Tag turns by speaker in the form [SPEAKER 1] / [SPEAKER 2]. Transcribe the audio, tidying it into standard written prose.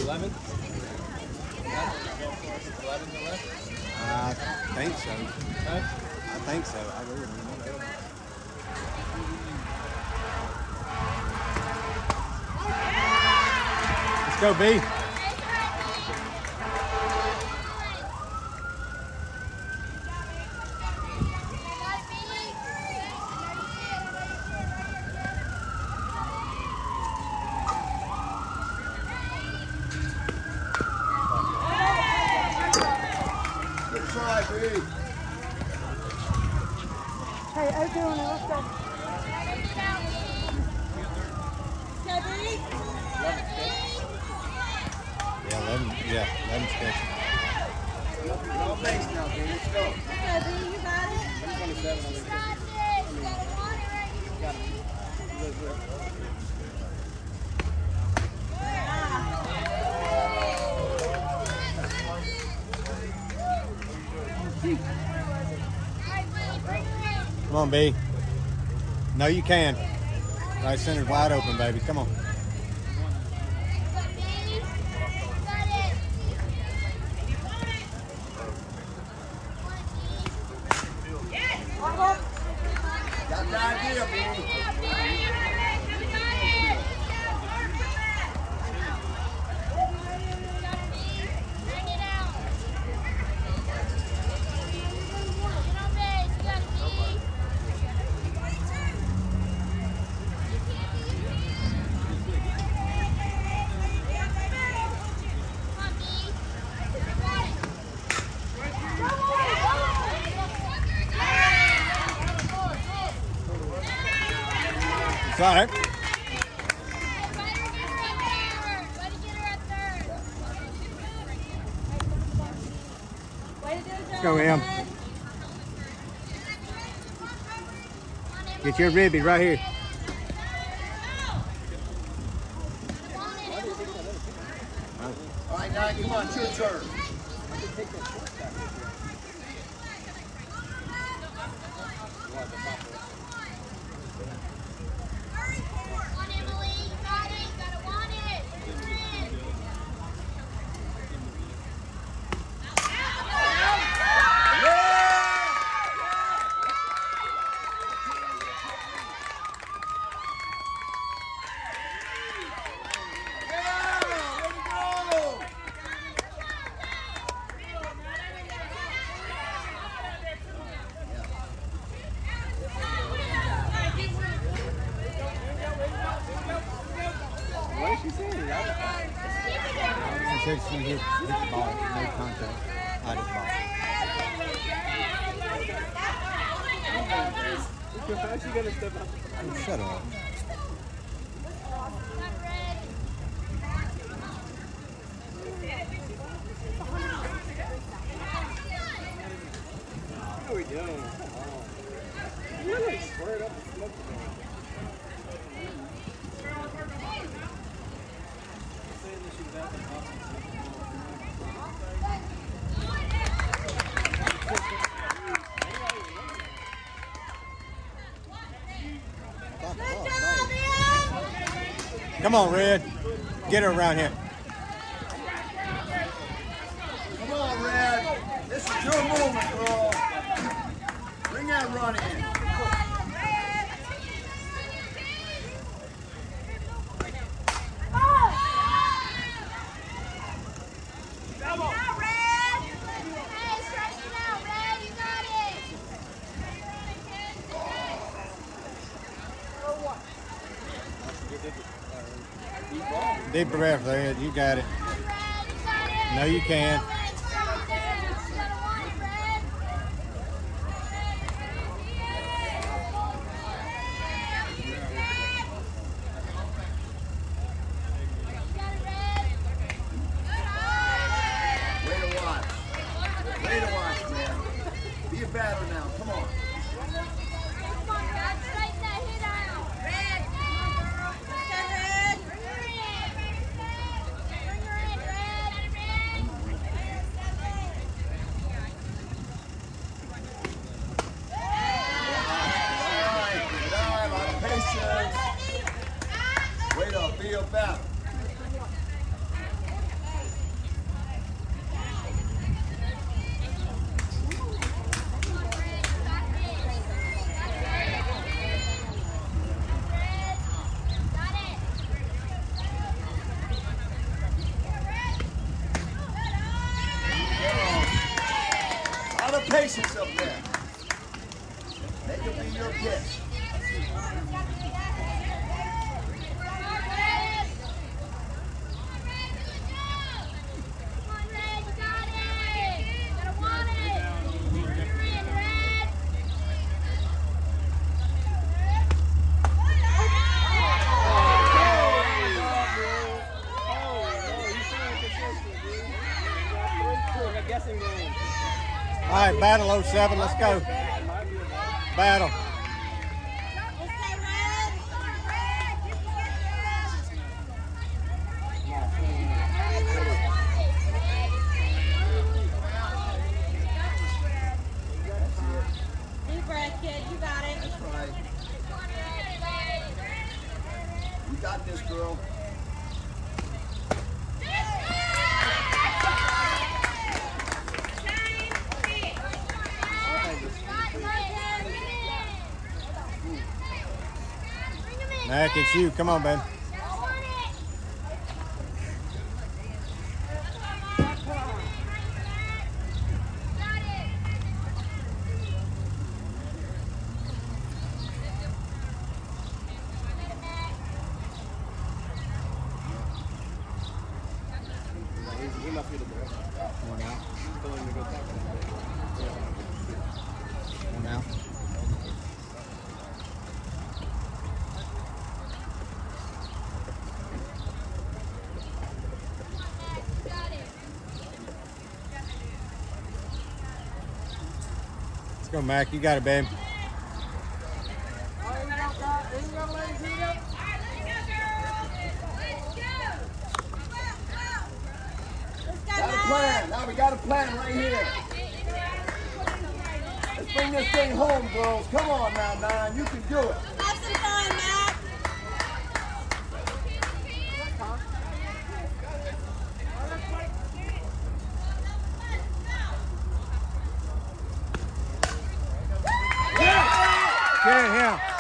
[SPEAKER 1] 11? 11 to left?
[SPEAKER 2] I think so.
[SPEAKER 1] Huh?
[SPEAKER 2] I think so. I really don't know. Let's go, B.
[SPEAKER 3] Hey, I'm doing it. Let's go.
[SPEAKER 2] Yeah, 11. Yeah, 11 sketchy.
[SPEAKER 4] No base now, dude. Let's go.
[SPEAKER 3] You got it?
[SPEAKER 1] 27 on the
[SPEAKER 2] Come on, B. No, you can. Right center's wide open, baby. Come on.
[SPEAKER 4] Got the idea, B.
[SPEAKER 2] It's all right. Let's go, Em. Get your ribby right here.
[SPEAKER 4] All right, now come on, it's your turn.
[SPEAKER 2] She said she hit the ball, no contact. I just ball.
[SPEAKER 1] How's she gonna step up?
[SPEAKER 2] Shut up.
[SPEAKER 1] What are we doing? Come on. You're like squared up and smoked it. Saying that she's out there.
[SPEAKER 2] Come on, Red. Get her around here.
[SPEAKER 4] Come on, Red. This is your moment, girl. Bring that run in.
[SPEAKER 2] Deep breath, Red. You got it. No, you can.
[SPEAKER 4] Way to watch. Way to watch, man. Be a batter now. Come on. patience up there. Make it be your pitch.
[SPEAKER 2] All right, battle 07, let's go. Battle.
[SPEAKER 3] Deep breath, kid. You got it.
[SPEAKER 4] That's right. You got this, girl.
[SPEAKER 2] Mac, it's you. Come on, Ben.
[SPEAKER 1] He must be the best.
[SPEAKER 2] One out.
[SPEAKER 1] He's going to go tackle.
[SPEAKER 2] One out. Let's go, Mac. You got it, babe.
[SPEAKER 4] Got a plan. Now we got a plan right here. Let's bring this thing home, girls. Come on now, Nine. You can do it.
[SPEAKER 3] Have some fun, Matt.
[SPEAKER 2] Get it, yeah.